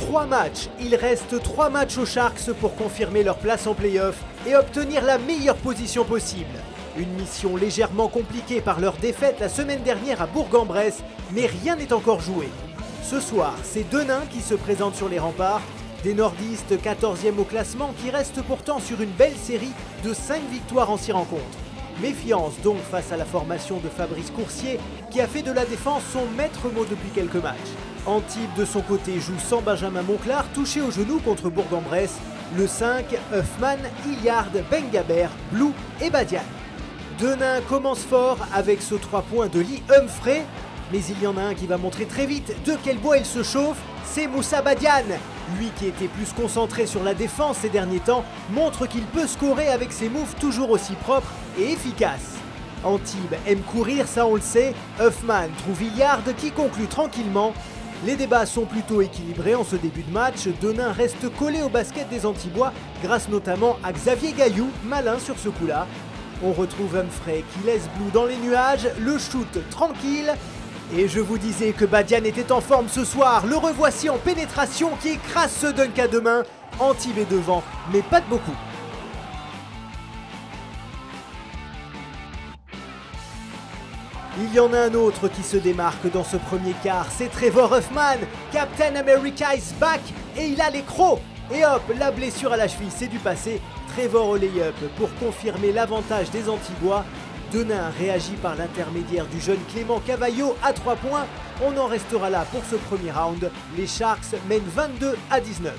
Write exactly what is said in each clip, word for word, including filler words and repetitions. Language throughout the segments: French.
trois matchs. Il reste trois matchs aux Sharks pour confirmer leur place en play-off et obtenir la meilleure position possible. Une mission légèrement compliquée par leur défaite la semaine dernière à Bourg-en-Bresse, mais rien n'est encore joué. Ce soir, c'est Denain qui se présente sur les remparts, des nordistes quatorzième au classement qui restent pourtant sur une belle série de cinq victoires en six rencontres. Méfiance donc face à la formation de Fabrice Coursier qui a fait de la défense son maître mot depuis quelques matchs. Antibes de son côté joue sans Benjamin Monclar touché au genou contre Bourg-en-Bresse, le cinq, Huffman, Hilliard, Bengaber, Blue et Badian. Denain commence fort avec ce trois points de Lee Humphrey, mais il y en a un qui va montrer très vite de quel bois il se chauffe, c'est Moussa Badian. Lui qui était plus concentré sur la défense ces derniers temps, montre qu'il peut scorer avec ses moves toujours aussi propres et efficaces. Antibes aime courir, ça on le sait, Huffman trouve Hilliard qui conclut tranquillement. Les débats sont plutôt équilibrés en ce début de match, Denain reste collé au basket des Antibois grâce notamment à Xavier Gaillou, malin sur ce coup-là. On retrouve Humphrey qui laisse Blue dans les nuages, le shoot tranquille. Et je vous disais que Badian était en forme ce soir, le revoici en pénétration qui écrase ce dunk à deux mains. Antibes est devant, mais pas de beaucoup. Il y en a un autre qui se démarque dans ce premier quart, c'est Trevor Huffman. Captain America is back et il a les crocs. Et hop, la blessure à la cheville, c'est du passé. Trevor au lay-up pour confirmer l'avantage des Antibois. Denain réagit par l'intermédiaire du jeune Clément Cavallo à trois points. On en restera là pour ce premier round. Les Sharks mènent vingt-deux à dix-neuf.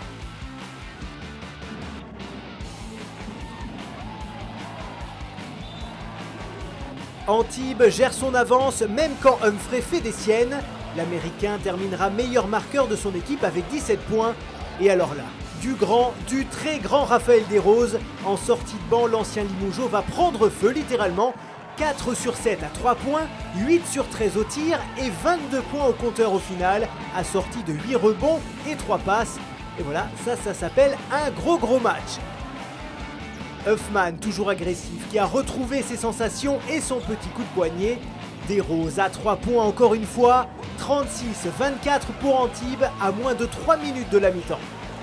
Antibes gère son avance même quand Humphrey fait des siennes. L'Américain terminera meilleur marqueur de son équipe avec dix-sept points. Et alors là, du grand, du très grand Raphaël Desroses. En sortie de banc, l'ancien Limougeot va prendre feu littéralement. quatre sur sept à trois points, huit sur treize au tir et vingt-deux points au compteur au final, assorti de huit rebonds et trois passes. Et voilà, ça, ça s'appelle un gros gros match. Huffman, toujours agressif, qui a retrouvé ses sensations et son petit coup de poignet. Desroses à trois points encore une fois, trente-six vingt-quatre pour Antibes à moins de trois minutes de la mi-temps.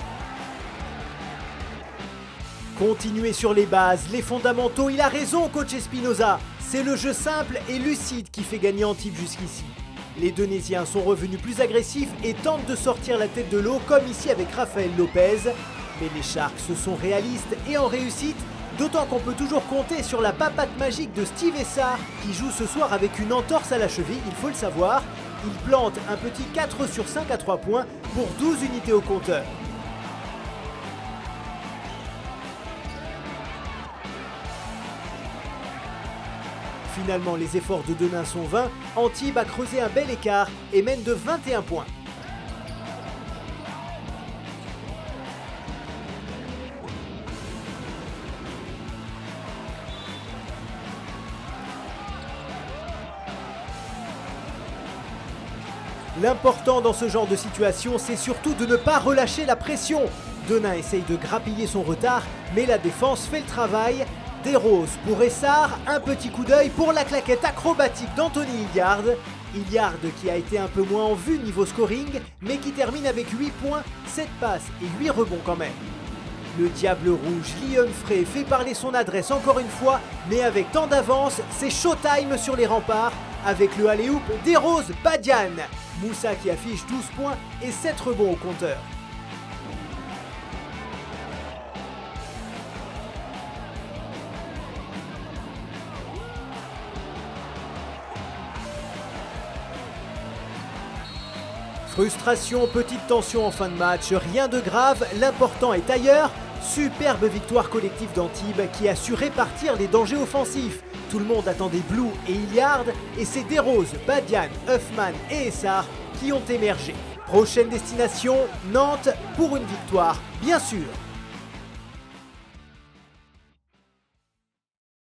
Continuez sur les bases, les fondamentaux, il a raison coach Espinoza. C'est le jeu simple et lucide qui fait gagner Antibes jusqu'ici. Les Donésiens sont revenus plus agressifs et tentent de sortir la tête de l'eau comme ici avec Raphaël Lopez. Mais les Sharks sont réalistes et en réussite, d'autant qu'on peut toujours compter sur la papate magique de Steve Essard qui joue ce soir avec une entorse à la cheville, il faut le savoir. Il plante un petit quatre sur cinq à trois points pour douze unités au compteur. Finalement, les efforts de Denain sont vains. Antibes a creusé un bel écart et mène de vingt et un points. L'important dans ce genre de situation, c'est surtout de ne pas relâcher la pression. Denain essaye de grappiller son retard, mais la défense fait le travail. Desroses pour Essard, un petit coup d'œil pour la claquette acrobatique d'Anthony Hilliard. Hilliard qui a été un peu moins en vue niveau scoring, mais qui termine avec huit points, sept passes et huit rebonds quand même. Le Diable Rouge, Lee Humphrey, fait parler son adresse encore une fois, mais avec tant d'avance, c'est showtime sur les remparts, avec le alley-oop Desroses Badian. Moussa qui affiche douze points et sept rebonds au compteur. Frustration, petite tension en fin de match, rien de grave, l'important est ailleurs. Superbe victoire collective d'Antibes qui a su répartir les dangers offensifs. Tout le monde attendait Blue et Hilliard et c'est Desroses, Badian, Huffman et Essard qui ont émergé. Prochaine destination, Nantes pour une victoire, bien sûr.